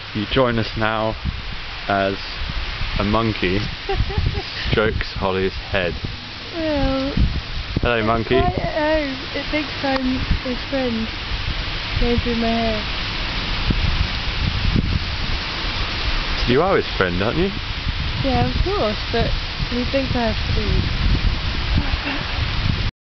You join us now as a monkey strokes Holly's head. Well, Hello, monkey. Right at home. It thinks I'm his friend. Going through my hair. You are his friend, aren't you? Yeah, of course, but he thinks I have to leave.